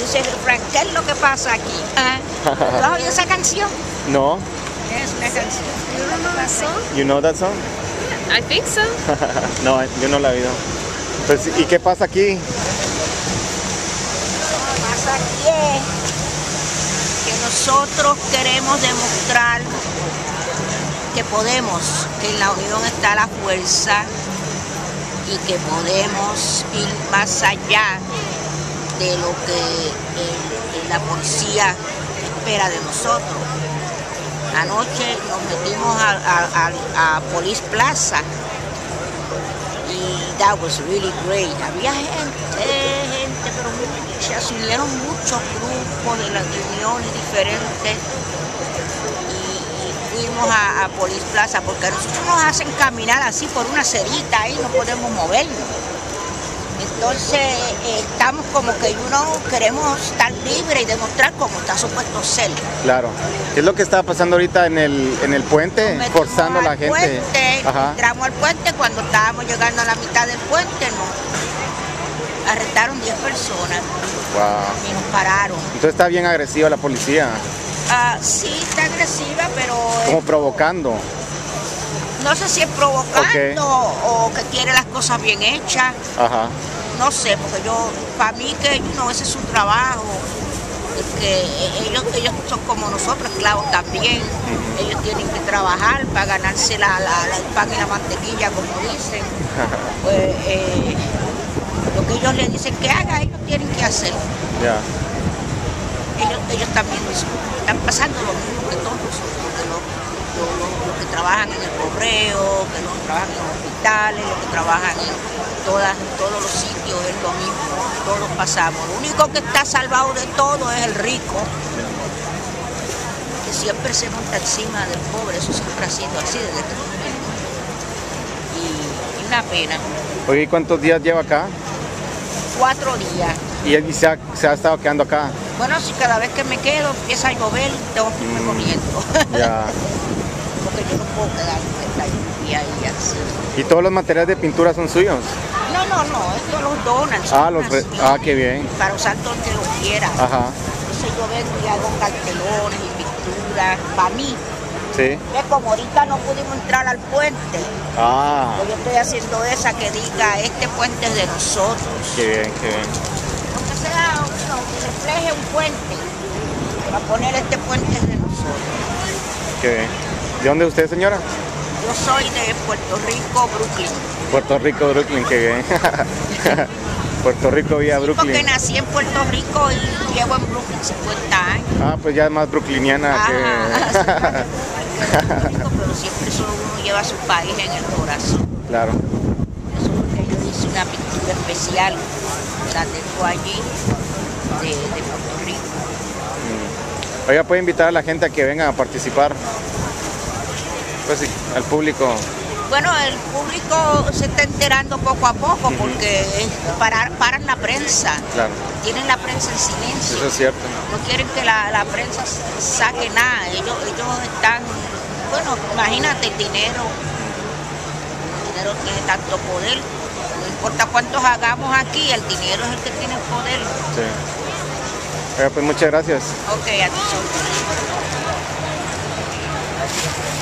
dice, Frank, ¿qué es lo que pasa aquí? ¿Tú has oído esa canción? No. Es una canción. You don't know that song? You know that song? I think so. No, yo no la he oído. Pues, ¿y qué pasa aquí? Más aquí es que nosotros queremos demostrar que podemos, que en la unión está la fuerza y que podemos ir más allá de lo que la policía espera de nosotros. Anoche nos metimos a Police Plaza y that was really great. Había gente, pero se unieron muchos grupos de las uniones diferentes y fuimos a Police Plaza porque a nosotros nos hacen caminar así por una cerita ahí, no podemos movernos. Entonces estamos como que queremos estar libres y demostrar cómo está supuesto ser. Claro. ¿Qué es lo que está pasando ahorita en el puente? Forzando a la gente. Puente, entramos al puente, cuando estábamos llegando a la mitad del puente nos arrestaron 10 personas. Wow. Y nos pararon. Entonces está bien agresiva la policía. Sí, está agresiva, pero... Como provocando. No sé si es provocando o que quiere las cosas bien hechas. Ajá. No sé, porque para mí que ese es su trabajo, que ellos son como nosotros, esclavos también. Ellos tienen que trabajar para ganarse el pan y la mantequilla, como dicen. Pues, lo que ellos le dicen que haga, ellos tienen que hacer. Yeah. Ellos también están pasando lo mismo que todos nosotros, los que trabajan en el correo, que los que trabajan en los hospitales, los que trabajan en todos los sitios, es lo mismo, todos pasamos. Lo único que está salvado de todo es el rico, que siempre se monta encima del pobre, eso siempre ha sido así desde que y una pena. Oye, ¿cuántos días lleva acá? 4 días. ¿Y se ha estado quedando acá? Bueno, si cada vez que me quedo empieza a llover, tengo que irme corriendo. Ya. Porque yo no puedo quedar en la lluvia y así. ¿Y todos los materiales de pintura son suyos? No, estos los donan. Qué bien. Para usar donde lo quiera. Ajá. Entonces yo vengo y hago cartelones y pinturas para mí. Sí. Como ahorita no pudimos entrar al puente, pues yo estoy haciendo esa que diga, este puente es de nosotros. Qué bien, qué bien. Aunque sea que refleje un puente, para poner este puente es de nosotros. Qué bien. ¿De dónde es usted, señora? Yo soy de Puerto Rico, Brooklyn. Puerto Rico, Brooklyn, qué bien. Puerto Rico vía Brooklyn. Porque nací en Puerto Rico y llevo en Brooklyn 50 años. Pues ya es más brooklyniana que... Pero siempre solo uno lleva su país en el corazón. Claro. Eso es porque yo hice una pintura especial, la tengo allí, de Puerto Rico. Oiga, ¿puede invitar a la gente a que vengan a participar? Pues sí, al público. Bueno, el público se está enterando poco a poco porque paran la prensa. Claro. Tienen la prensa en silencio. Eso es cierto. No quieren que la prensa saque nada. Ellos están, bueno, imagínate el dinero. El dinero tiene tanto poder. No importa cuántos hagamos aquí, el dinero es el que tiene el poder. Sí. Oiga, pues muchas gracias. Ok, a ti.